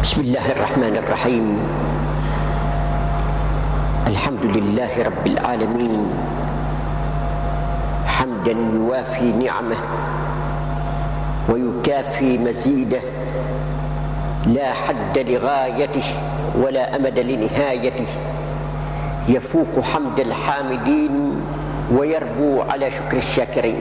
بسم الله الرحمن الرحيم. الحمد لله رب العالمين حمدا يوافي نعمه ويكافي مزيده، لا حد لغايته ولا أمد لنهايته، يفوق حمد الحامدين ويربو على شكر الشاكرين.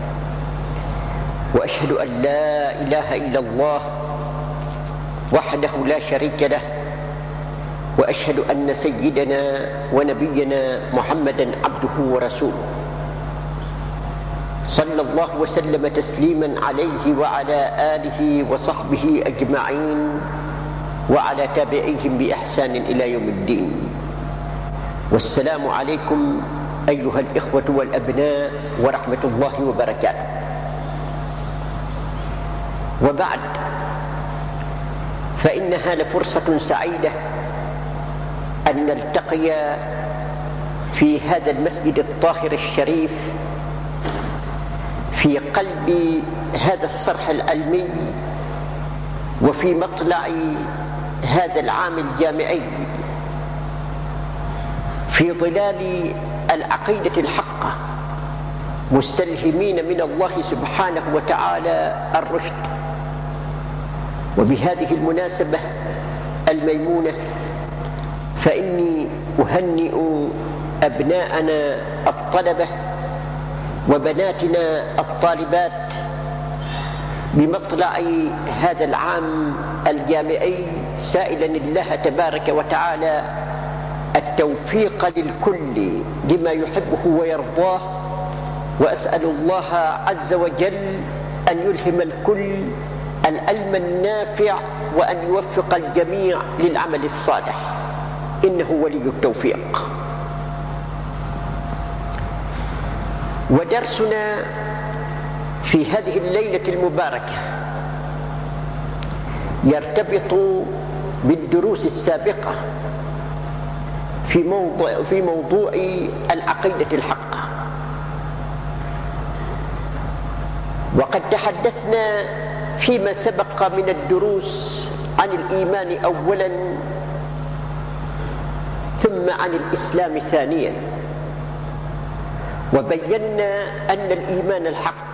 وأشهد أن لا إله إلا الله وحده لا شريك له، وأشهد أن سيدنا ونبينا محمدا عبده ورسوله، صلى الله وسلم تسليما عليه وعلى آله وصحبه أجمعين وعلى تابعيهم بإحسان إلى يوم الدين. والسلام عليكم أيها الإخوة والأبناء ورحمة الله وبركاته. وبعد، فإنها لفرصة سعيدة أن نلتقي في هذا المسجد الطاهر الشريف في قلب هذا الصرح العلمي وفي مطلع هذا العام الجامعي، في ظلال العقيدة الحقة، مستلهمين من الله سبحانه وتعالى الرشد. وبهذه المناسبة الميمونة فإني أهنئ أبناءنا الطلبة وبناتنا الطالبات بمطلع هذا العام الجامعي، سائلا الله تبارك وتعالى التوفيق للكل لما يحبه ويرضاه، وأسأل الله عز وجل أن يلهم الكل العلم النافع وأن يوفق الجميع للعمل الصالح، إنه ولي التوفيق. ودرسنا في هذه الليلة المباركة يرتبط بالدروس السابقة في موضوع العقيدة الحقة. وقد تحدثنا فيما سبق من الدروس عن الإيمان أولا، ثم عن الإسلام ثانيا، وبينا أن الإيمان الحق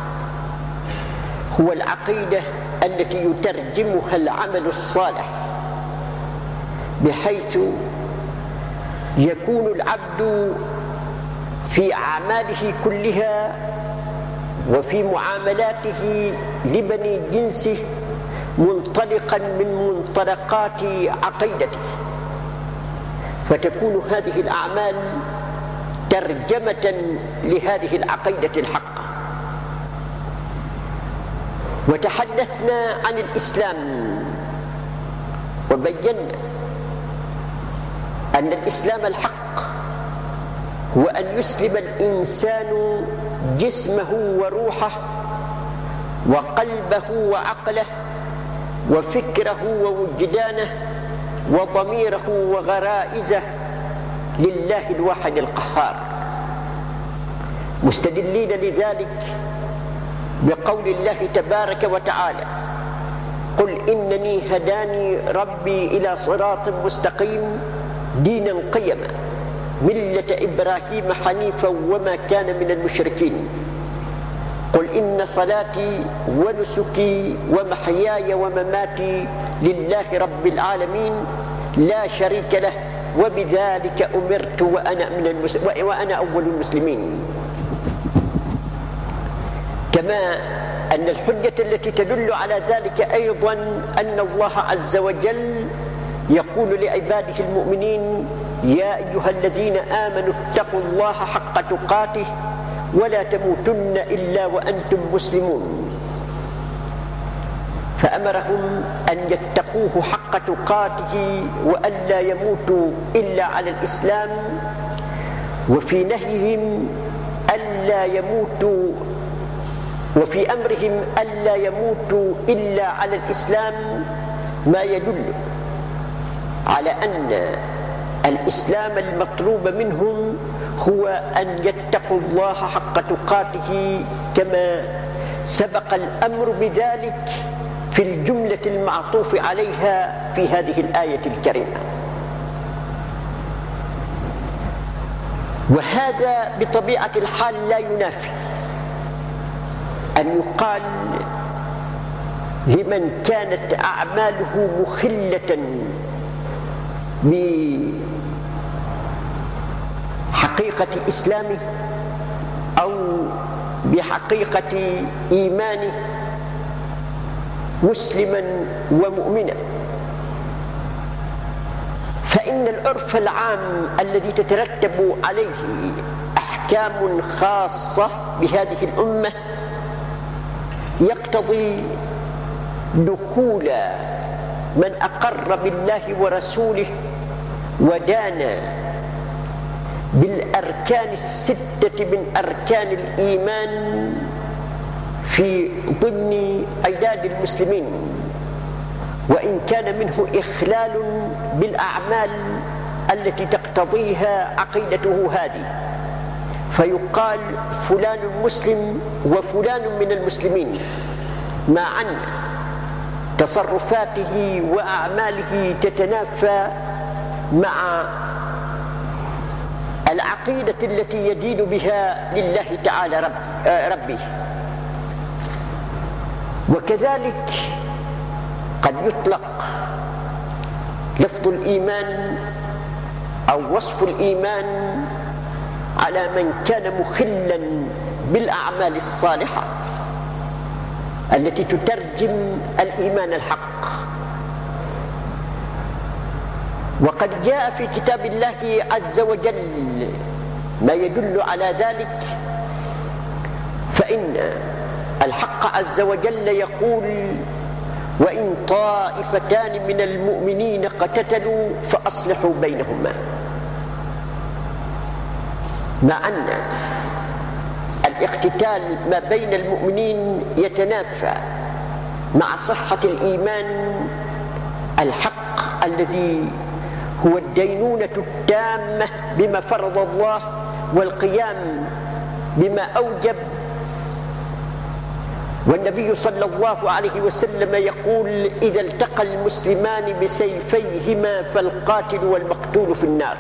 هو العقيدة التي يترجمها العمل الصالح، بحيث يكون العبد في أعماله كلها وفي معاملاته لبني جنسه منطلقا من منطلقات عقيدته، فتكون هذه الأعمال ترجمة لهذه العقيدة الحقة. وتحدثنا عن الإسلام وبينا أن الإسلام الحق هو أن يسلم الإنسان جسمه وروحه وقلبه وعقله وفكره ووجدانه وضميره وغرائزه لله الواحد القهار، مستدلين لذلك بقول الله تبارك وتعالى: قل إنني هداني ربي إلى صراط مستقيم دينا قيما ملة إبراهيم حنيفا وما كان من المشركين. قل إن صلاتي ونسكي ومحياي ومماتي لله رب العالمين لا شريك له وبذلك أمرت وأنا أول المسلمين. كما أن الحجة التي تدل على ذلك أيضا أن الله عز وجل يقول لعباده المؤمنين: يا أيها الذين آمنوا اتقوا الله حق تقاته ولا تموتن إلا وأنتم مسلمون، فأمرهم أن يتقوه حق تقاته وأن لا يموتوا إلا على الإسلام، وفي نهيهم ألا يموتوا، وفي أمرهم ألا يموتوا إلا على الإسلام، ما يدل على أن الإسلام المطلوب منهم هو أن يتقوا الله حق تقاته، كما سبق الأمر بذلك في الجملة المعطوف عليها في هذه الآية الكريمة. وهذا بطبيعة الحال لا ينافي أن يقال لمن كانت أعماله مخلة بحقيقة إسلامه أو بحقيقة إيمانه مسلما ومؤمنا، فإن العرف العام الذي تترتب عليه أحكام خاصة بهذه الأمة يقتضي دخول من أقر بالله ورسوله ودان بالأركان الستة من أركان الإيمان في ضمن عداد المسلمين، وإن كان منه إخلال بالأعمال التي تقتضيها عقيدته هذه، فيقال فلان مسلم وفلان من المسلمين، مع أن تصرفاته وأعماله تتنافى مع العقيدة التي يدين بها لله تعالى ربه. وكذلك قد يطلق لفظ الإيمان أو وصف الإيمان على من كان مخلا بالأعمال الصالحة التي تترجم الإيمان الحق. وقد جاء في كتاب الله عز وجل ما يدل على ذلك، فإن الحق عز وجل يقول: وإن طائفتان من المؤمنين اقتتلوا فأصلحوا بينهما، مع أن الاقتتال ما بين المؤمنين يتنافى مع صحة الإيمان الحق الذي هو الدينونة التامة بما فرض الله والقيام بما أوجب. والنبي صلى الله عليه وسلم يقول: إذا التقى المسلمان بسيفيهما فالقاتل والمقتول في النار.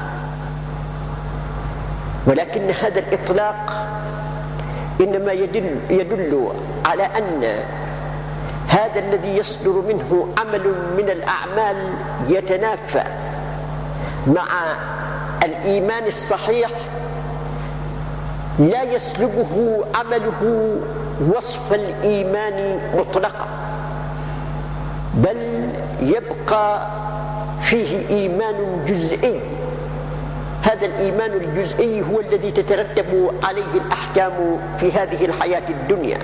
ولكن هذا الإطلاق إنما يدل على أن هذا الذي يصدر منه عمل من الأعمال يتنافى مع الإيمان الصحيح لا يسلبه عمله وصف الإيمان مطلقا، بل يبقى فيه إيمان جزئي. هذا الإيمان الجزئي هو الذي تترتب عليه الأحكام في هذه الحياة الدنيا،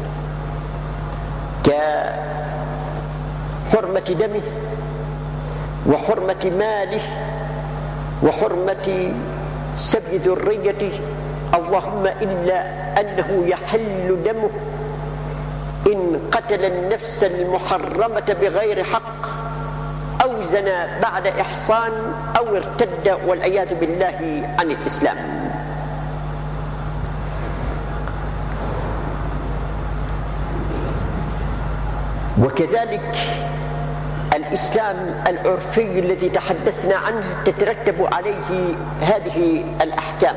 كحرمة دمه وحرمة ماله وحرمة سبي ذريته، اللهم إلا أنه يحل دمه إن قتل النفس المحرمة بغير حق أو زنى بعد إحصان أو ارتد والعياذ بالله عن الإسلام. وكذلك الإسلام العرفي الذي تحدثنا عنه تترتب عليه هذه الأحكام.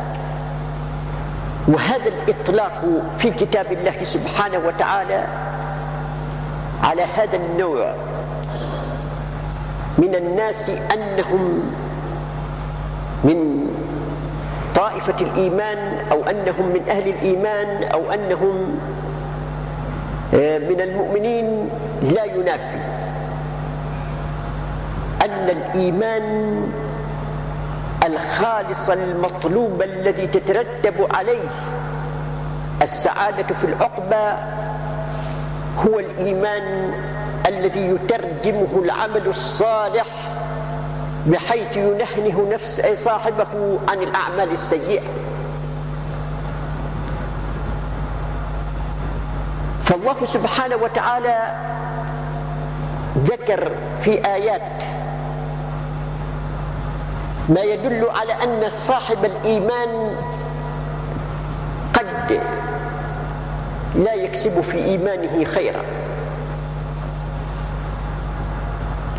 وهذا الإطلاق في كتاب الله سبحانه وتعالى على هذا النوع من الناس أنهم من طائفة الإيمان أو أنهم من أهل الإيمان أو أنهم من المؤمنين لا ينافي أن الإيمان الخالص المطلوب الذي تترتب عليه السعادة في العقبى هو الإيمان الذي يترجمه العمل الصالح بحيث ينهنه نفس صاحبه عن الأعمال السيئة. فالله سبحانه وتعالى ذكر في آيات ما يدل على أن صاحب الإيمان قد لا يكسب في إيمانه خيرا،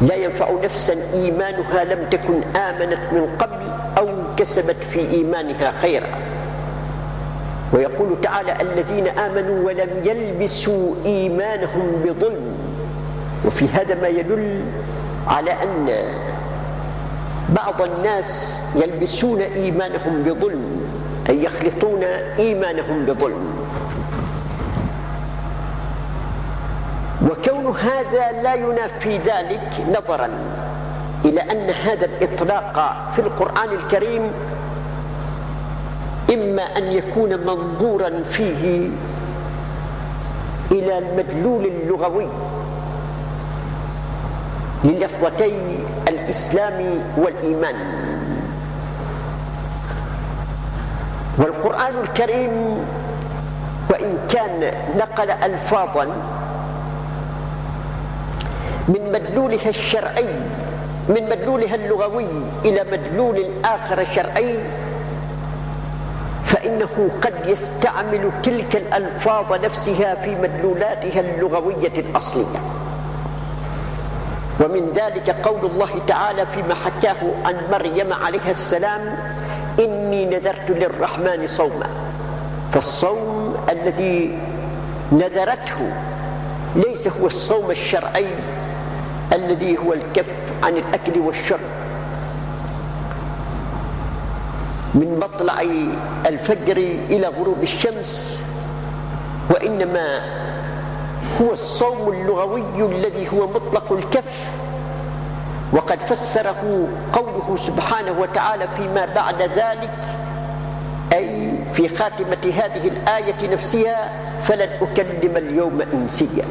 لا ينفع نفسا إيمانها لم تكن آمنت من قبل أو كسبت في إيمانها خيرا. ويقول تعالى: الذين آمنوا ولم يلبسوا إيمانهم بظلم. وفي هذا ما يدل على أن بعض الناس يلبسون إيمانهم بظلم، أي يخلطون إيمانهم بظلم. وكون هذا لا ينافي ذلك، نظرا إلى أن هذا الإطلاق في القرآن الكريم إما أن يكون منظورا فيه إلى المدلول اللغوي للفظتي الإسلام والإيمان. والقرآن الكريم وإن كان نقل ألفاظا من مدلولها الشرعي، من مدلولها اللغوي إلى مدلول آخر شرعي، فإنه قد يستعمل تلك الألفاظ نفسها في مدلولاتها اللغوية الأصلية. ومن ذلك قول الله تعالى فيما حكاه عن مريم عليها السلام: إني نذرت للرحمن صوما. فالصوم الذي نذرته ليس هو الصوم الشرعي الذي هو الكف عن الأكل والشرب من مطلع الفجر إلى غروب الشمس، وإنما هو الصوم اللغوي الذي هو مطلق الكف. وقد فسره قوله سبحانه وتعالى فيما بعد ذلك، أي في خاتمة هذه الآية نفسها: فلن أكلم اليوم إنسيا.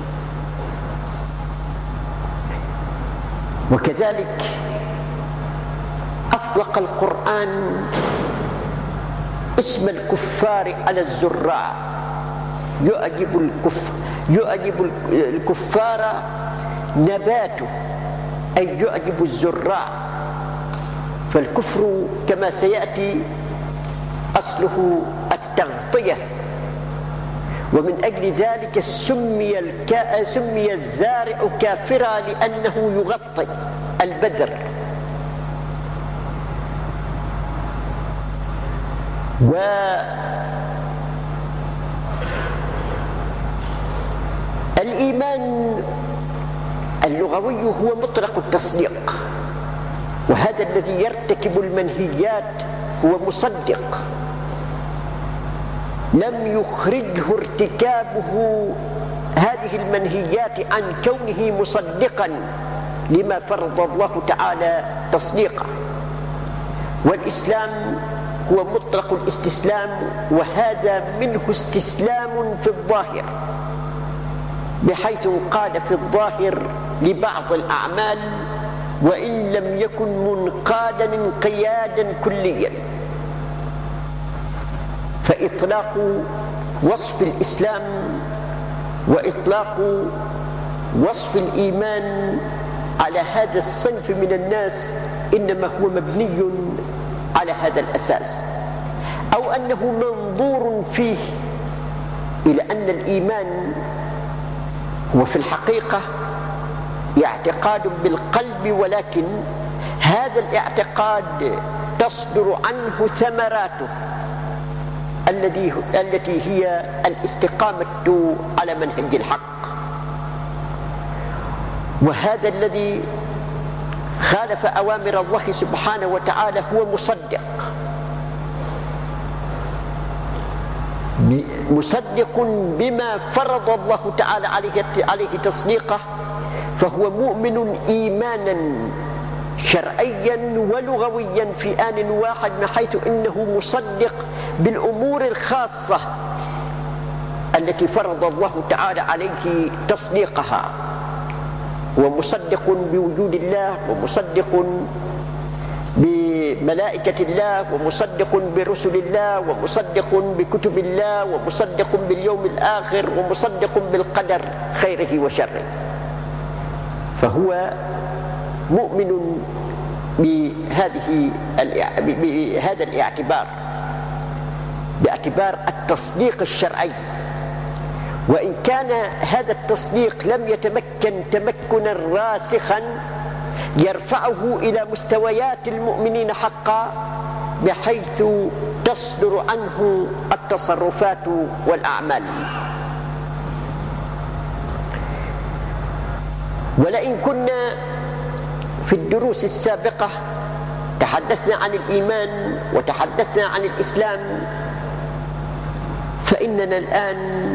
وكذلك أطلق القرآن اسم الكفار على الزراع، يعجب الكفار نباته، أي يعجب الزراع. فالكفر كما سيأتي أصله التغطية، ومن أجل ذلك سمي الزارع كافرا لأنه يغطي البذر. والإيمان اللغوي هو مطلق التصديق، وهذا الذي يرتكب المنهيات هو مصدق، لم يخرجه ارتكابه هذه المنهيات عن كونه مصدقا لما فرض الله تعالى تصديقه. والإسلام هو مطلق الاستسلام، وهذا منه استسلام في الظاهر، بحيث قال في الظاهر لبعض الأعمال وإن لم يكن منقادا انقيادا كليا. فإطلاق وصف الإسلام وإطلاق وصف الإيمان على هذا الصنف من الناس إنما هو مبني على هذا الأساس، أو أنه منظور فيه إلى أن الإيمان هو في الحقيقة اعتقاد بالقلب، ولكن هذا الاعتقاد تصدر عنه ثمراته التي هي الاستقامة على منهج الحق. وهذا الذي خالف أوامر الله سبحانه وتعالى هو مصدق بما فرض الله تعالى عليه تصديقه، فهو مؤمن إيمانا شرعيا ولغويا في آن واحد، من حيث إنه مصدق بالأمور الخاصة التي فرض الله تعالى عليه تصديقها، ومصدق بوجود الله، ومصدق بملائكة الله، ومصدق برسل الله، ومصدق بكتب الله، ومصدق باليوم الآخر، ومصدق بالقدر خيره وشره. فهو مؤمن بهذا الاعتبار، باعتبار التصديق الشرعي. وإن كان هذا التصديق لم يتمكن تمكنا راسخا يرفعه إلى مستويات المؤمنين حقا بحيث تصدر عنه التصرفات والأعمال. ولئن كنا في الدروس السابقة تحدثنا عن الإيمان وتحدثنا عن الإسلام، فإننا الآن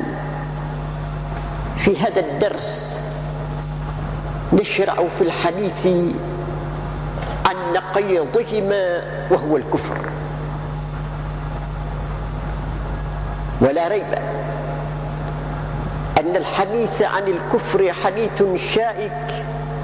في هذا الدرس نشرع في الحديث عن نقيضهما وهو الكفر. ولا ريب أن الحديث عن الكفر حديث شائك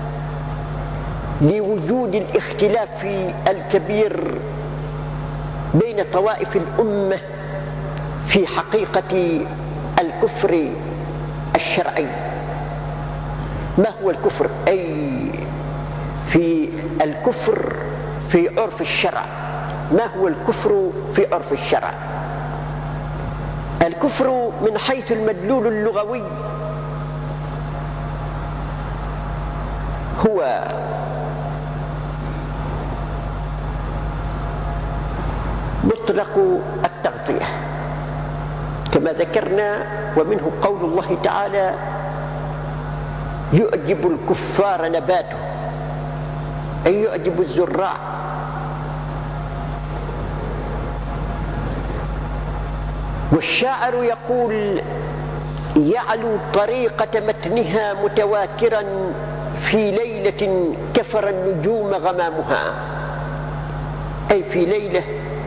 لوجود الاختلاف الكبير بين طوائف الأمة في حقيقة الكفر الشرعي. ما هو الكفر؟ أي في الكفر في عرف الشرع. ما هو الكفر في عرف الشرع؟ الكفر من حيث المدلول اللغوي هو مطلق التغطية كما ذكرنا، ومنه قول الله تعالى: يعجب الكفار نباته، أي يعجب الزراع. والشاعر يقول: يعلو طريقة متنها متواترا في ليلة كفر النجوم غمامها، أي في ليلة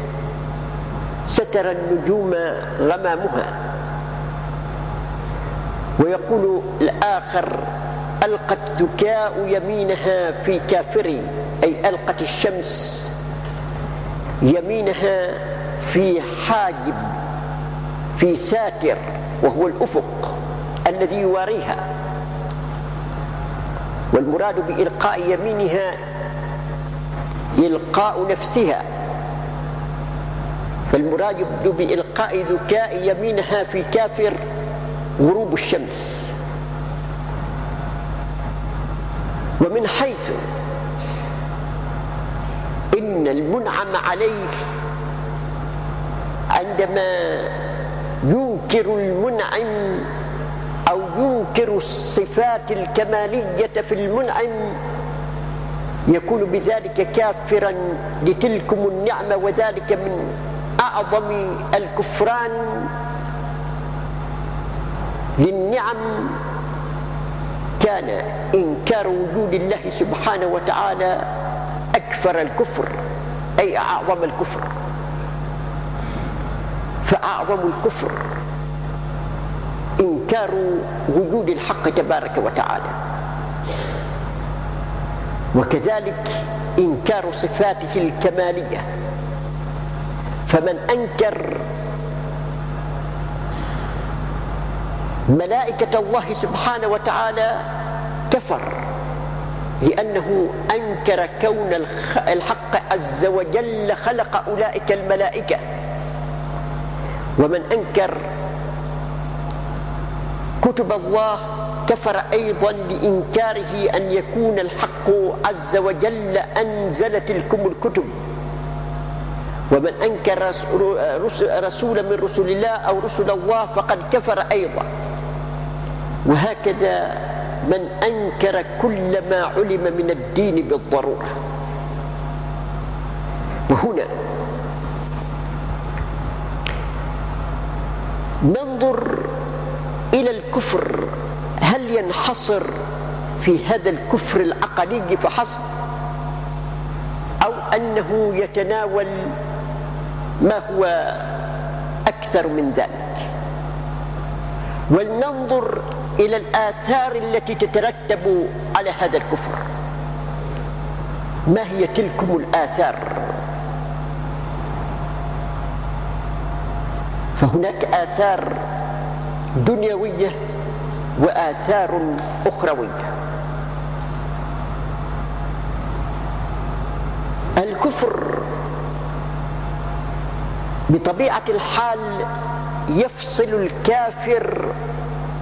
ستر النجوم غمامها. ويقول الآخر: ألقت ذكاء يمينها في كافر، أي ألقت الشمس يمينها في حاجب، في ساتر، وهو الأفق الذي يواريها. والمراد بإلقاء يمينها إلقاء نفسها، فالمراد بإلقاء ذكاء يمينها في كافر غروب الشمس. ومن حيث إن المنعم عليه عندما ينكر المنعم أو ينكر الصفات الكمالية في المنعم يكون بذلك كافرا لتلكم النعمة، وذلك من أعظم الكفران للنعم كان إنكار وجود الله سبحانه وتعالى أكثر الكفر، أي أعظم الكفر. فأعظم الكفر إنكار وجود الحق تبارك وتعالى، وكذلك إنكار صفاته الكمالية. فمن أنكر ملائكة الله سبحانه وتعالى كفر، لأنه أنكر كون الحق عز وجل خلق أولئك الملائكة. ومن أنكر كتب الله كفر أيضا لإنكاره أن يكون الحق عز وجل أنزل تلكم الكتب. ومن أنكر رسول من رسل الله أو رسل الله فقد كفر أيضا. وهكذا من أنكر كل ما علم من الدين بالضرورة. وهنا ننظر إلى الكفر، هل ينحصر في هذا الكفر العقدي فحسب، أو أنه يتناول ما هو أكثر من ذلك؟ ولننظر إلى الآثار التي تترتب على هذا الكفر. ما هي تلكم الآثار؟ فهناك آثار دنيوية وآثار أخروية. الكفر بطبيعة الحال يفصل الكافر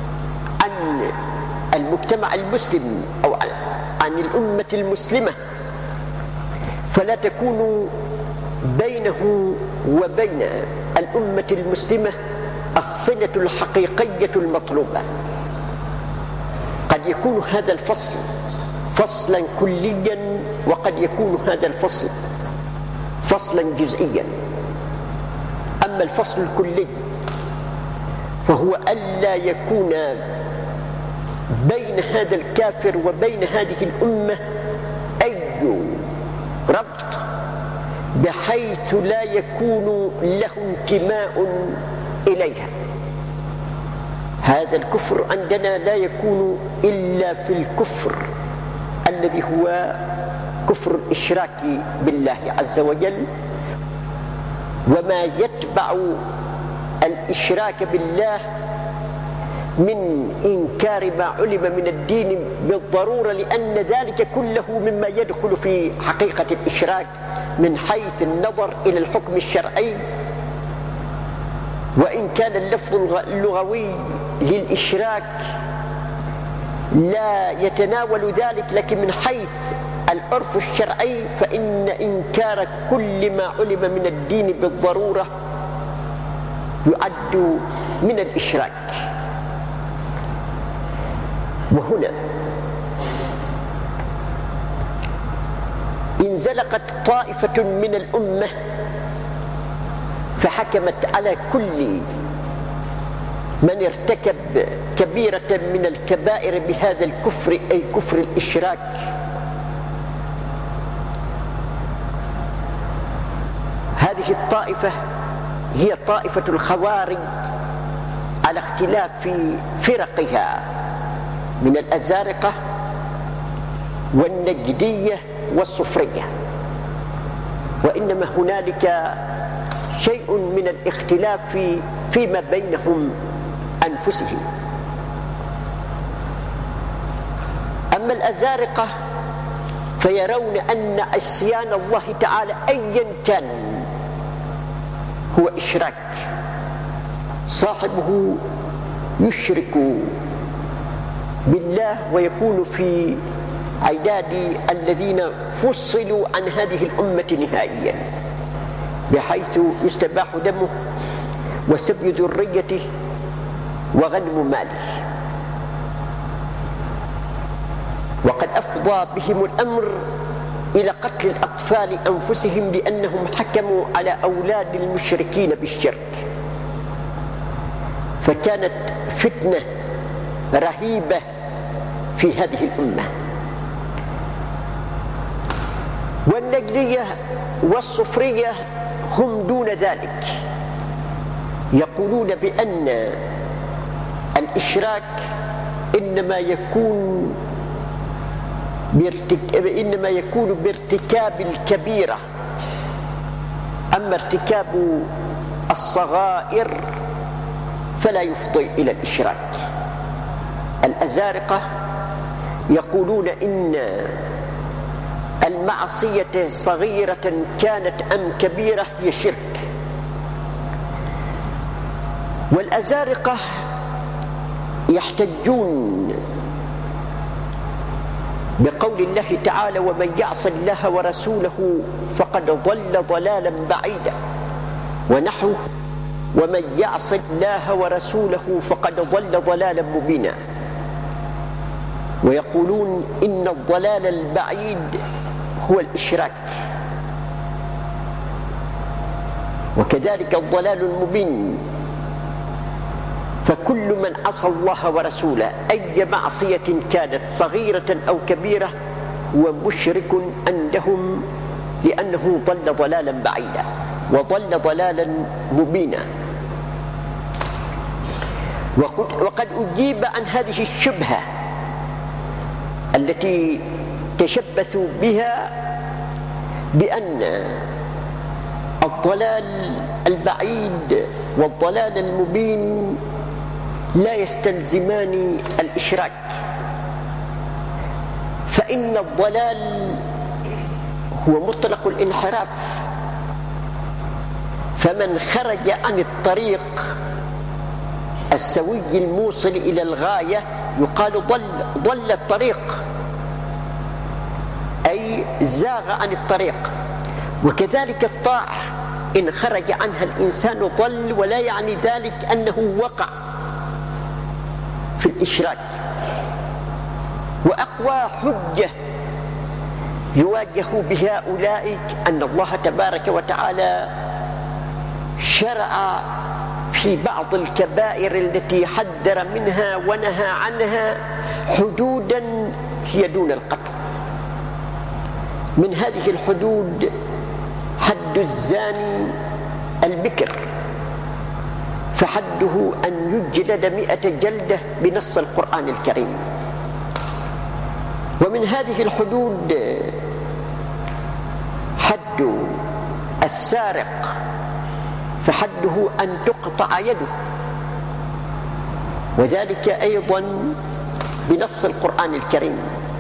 المجتمع المسلم أو عن الأمة المسلمة، فلا تكون بينه وبين الأمة المسلمة الصلة الحقيقية المطلوبة. قد يكون هذا الفصل فصلا كليا، وقد يكون هذا الفصل فصلا جزئيا. أما الفصل الكلي فهو ألا يكون بين هذا الكافر وبين هذه الأمة أي ربط، بحيث لا يكون له انتماء إليها. هذا الكفر عندنا لا يكون إلا في الكفر الذي هو كفر الإشراك بالله عز وجل، وما يتبع الإشراك بالله من إنكار ما علم من الدين بالضرورة، لأن ذلك كله مما يدخل في حقيقة الإشراك من حيث النظر إلى الحكم الشرعي. وإن كان اللفظ اللغوي للإشراك لا يتناول ذلك، لكن من حيث العرف الشرعي فإن إنكار كل ما علم من الدين بالضرورة يعد من الإشراك. وهنا انزلقت طائفة من الأمة فحكمت على كل من ارتكب كبيرة من الكبائر بهذا الكفر، أي كفر الإشراك. هذه الطائفة هي طائفة الخوارج على اختلاف فرقها من الأزارقة والنجدية والصفرية، وإنما هنالك شيء من الاختلاف فيما بينهم أنفسهم. أما الأزارقة فيرون أن عصيان الله تعالى أيا كان هو إشراك، صاحبه يشرك بالله ويكون في عداد الذين فصلوا عن هذه الأمة نهائيا، بحيث يستباح دمه وسبي ذريته وغنم ماله. وقد أفضى بهم الأمر إلى قتل الأطفال أنفسهم، لأنهم حكموا على أولاد المشركين بالشرك. فكانت فتنة رهيبة في هذه الأمة. والنجدية والصفرية هم دون ذلك، يقولون بأن الإشراك إنما يكون بارتكاب الكبيرة، أما ارتكاب الصغائر فلا يفضي إلى الإشراك. الأزارقة يقولون إن المعصية صغيرة كانت أم كبيرة هي شرك. والأزارقة يحتجون بقول الله تعالى: ومن يعص الله ورسوله فقد ضل ضلالا بعيدا، ونحو ومن يعص الله ورسوله فقد ضل ضلالا مبينا. ويقولون إن الضلال البعيد هو الإشراك، وكذلك الضلال المبين. فكل من عصى الله ورسوله أي معصية كانت صغيرة أو كبيرة هو مشرك عندهم، لأنه ضل ضلالا بعيدا وضل ضلالا مبينا. وقد أجيب عن هذه الشبهة التي تشبثوا بها بأن الضلال البعيد والضلال المبين لا يستلزمان الإشراك، فإن الضلال هو مطلق الانحراف، فمن خرج عن الطريق السوي الموصل إلى الغاية يقال ضل الطريق، أي زاغ عن الطريق. وكذلك الطاعة إن خرج عنها الإنسان ضل، ولا يعني ذلك أنه وقع في الإشراك. وأقوى حجة يواجه بها أولئك أن الله تبارك وتعالى شرع في بعض الكبائر التي حذر منها ونهى عنها حدودا هي دون القتل. من هذه الحدود حد الزاني البكر، فحده أن يجلد 100 جلدة بنص القرآن الكريم. ومن هذه الحدود حد السارق، فحده أن تقطع يده، وذلك أيضا بنص القرآن الكريم.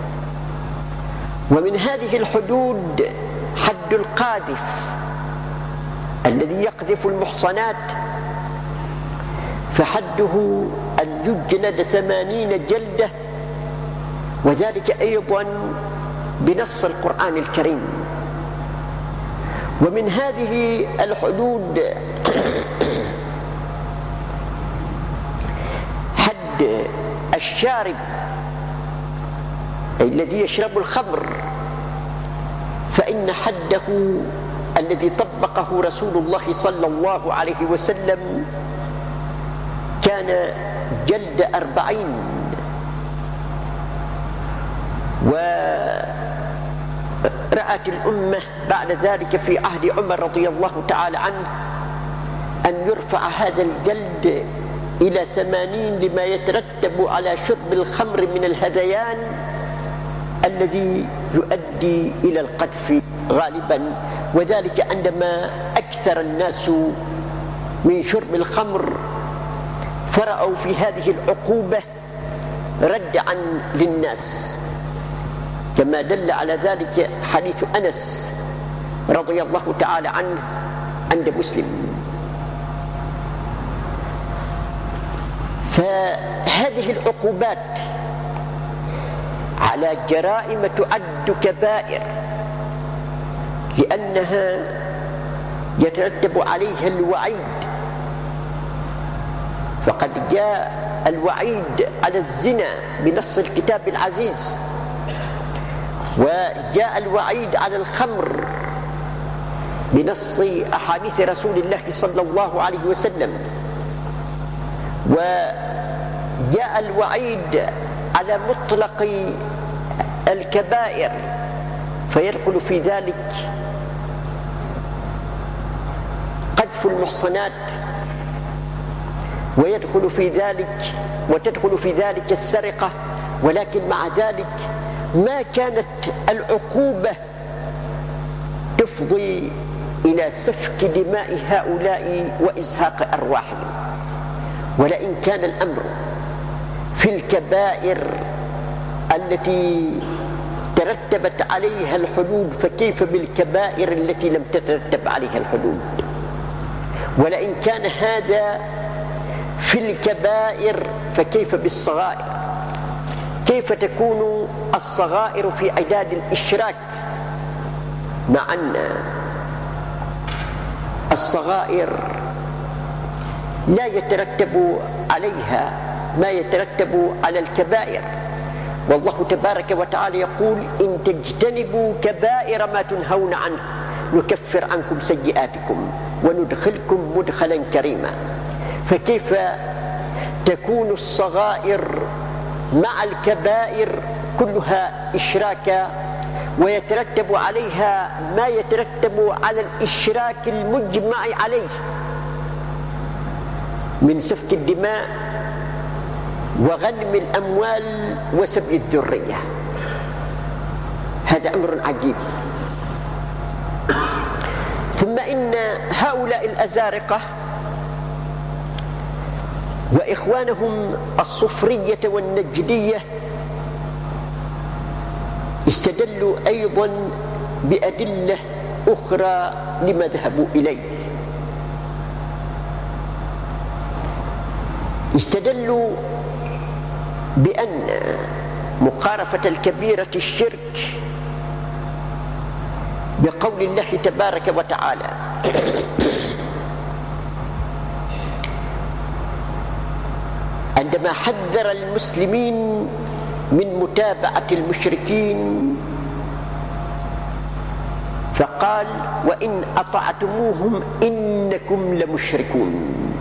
ومن هذه الحدود حد القاذف الذي يقذف المحصنات، فحده أن يجلد 80 جلدة، وذلك أيضا بنص القرآن الكريم. ومن هذه الحدود حد الشارب الذي يشرب الخمر، فإن حده الذي طبقه رسول الله صلى الله عليه وسلم كان جلد 40. ورأت الأمة بعد ذلك في عهد عمر رضي الله تعالى عنه أن يرفع هذا الجلد إلى 80 لما يترتب على شرب الخمر من الهذيان الذي يؤدي إلى القذف غالبا، وذلك عندما أكثر الناس من شرب الخمر فرأوا في هذه العقوبة ردعا للناس، كما دل على ذلك حديث أنس رضي الله تعالى عنه عند مسلم. فهذه العقوبات على جرائم تعد كبائر، لأنها يترتب عليها الوعيد، فقد جاء الوعيد على الزنا بنص الكتاب العزيز، وجاء الوعيد على الخمر بنص أحاديث رسول الله صلى الله عليه وسلم، وجاء الوعيد على مطلق الكبائر، فيدخل في ذلك قذف المحصنات، وتدخل في ذلك السرقة. ولكن مع ذلك ما كانت العقوبة تفضي إلى سفك دماء هؤلاء وإزهاق أرواحهم، ولئن كان الأمر في الكبائر التي ترتبت عليها الحدود، فكيف بالكبائر التي لم تترتب عليها الحدود؟ ولئن كان هذا في الكبائر فكيف بالصغائر؟ كيف تكون الصغائر في عداد الإشراك، مع أن الصغائر لا يترتب عليها ما يترتب على الكبائر؟ والله تبارك وتعالى يقول: إن تجتنبوا كبائر ما تنهون عنه نكفر عنكم سيئاتكم وندخلكم مدخلا كريما. فكيف تكون الصغائر مع الكبائر كلها إشراكا، ويترتب عليها ما يترتب على الإشراك المجمع عليه من سفك الدماء وغنم الأموال وسبي الذرية؟ هذا أمر عجيب. ثم إن هؤلاء الأزارقة وإخوانهم الصفرية والنجدية استدلوا أيضا بأدلة أخرى لما ذهبوا إليه. استدلوا بأن مقارفة الكبيرة الشرك بقول الله تبارك وتعالى: عندما حذر المسلمين من متابعة المشركين فقال: وإن أطعتموهم إنكم لمشركون.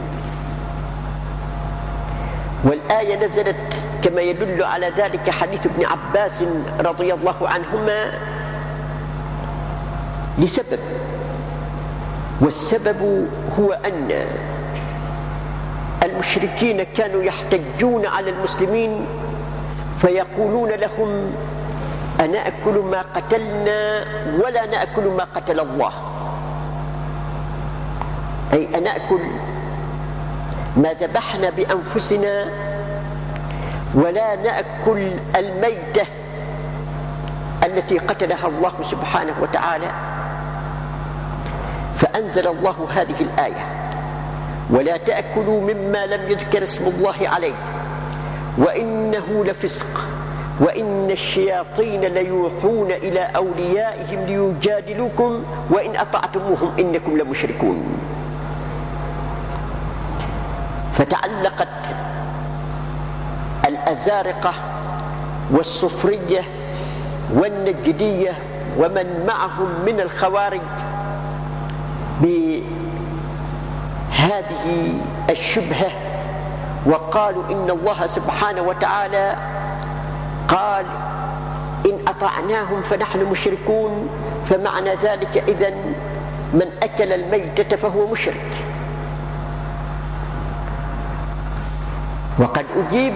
والآية نزلت كما يدل على ذلك حديث ابن عباس رضي الله عنهما لسبب، والسبب هو أن المشركين كانوا يحتجون على المسلمين فيقولون لهم: أنأكل ما قتلنا ولا نأكل ما قتل الله، أي أنأكل ما ذبحنا بأنفسنا ولا نأكل الميتة التي قتلها الله سبحانه وتعالى. فأنزل الله هذه الآية: ولا تأكلوا مما لم يذكر اسم الله عليه وإنه لفسق وإن الشياطين ليوحون إلى أوليائهم ليجادلوكم وإن أطعتموهم إنكم لمشركون. فتعلقت الأزارقة والصفرية والنجدية ومن معهم من الخوارج بهذه الشبهة، وقالوا إن الله سبحانه وتعالى قال: إن أطعناهم فنحن مشركون، فمعنى ذلك إذن من أكل الميتة فهو مشرك. وقد أجيب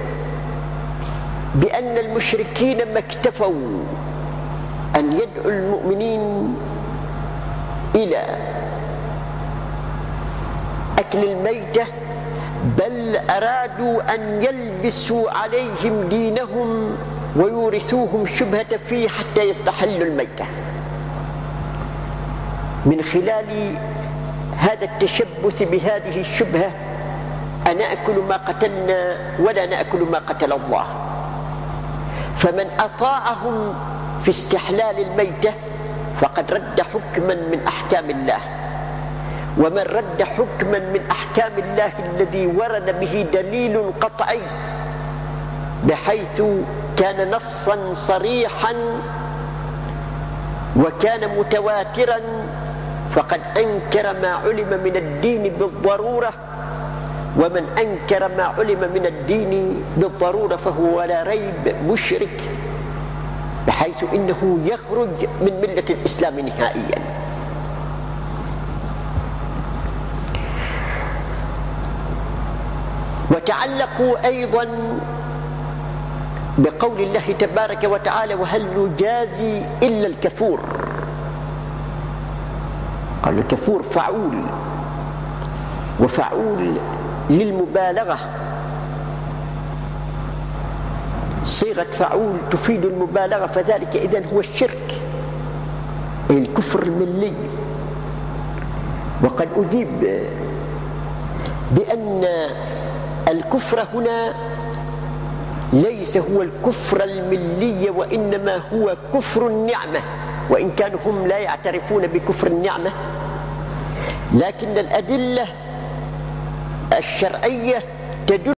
بأن المشركين ما اكتفوا أن يدعوا المؤمنين إلى أكل الميتة، بل أرادوا أن يلبسوا عليهم دينهم ويورثوهم شبهة فيه حتى يستحلوا الميتة من خلال هذا التشبث بهذه الشبهة: أنأكل ما قتلنا ولا نأكل ما قتل الله. فمن أطاعهم في استحلال الميتة فقد رد حكما من أحكام الله، ومن رد حكما من أحكام الله الذي ورد به دليل قطعي بحيث كان نصا صريحا وكان متواترا، فقد أنكر ما علم من الدين بالضرورة، ومن أنكر ما علم من الدين بالضرورة فهو ولا ريب مشرك، بحيث إنه يخرج من ملة الإسلام نهائيا. وتعلقوا أيضا بقول الله تبارك وتعالى: وهل نجازي إلا الكفور. قال الكفور فعول، وفعول للمبالغة، صيغة فعول تفيد المبالغة، فذلك إذن هو الشرك، الكفر الملي. وقد أجيب بأن الكفر هنا ليس هو الكفر الملي، وإنما هو كفر النعمة، وإن كانوا هم لا يعترفون بكفر النعمة، لكن الأدلة الشرعية تدل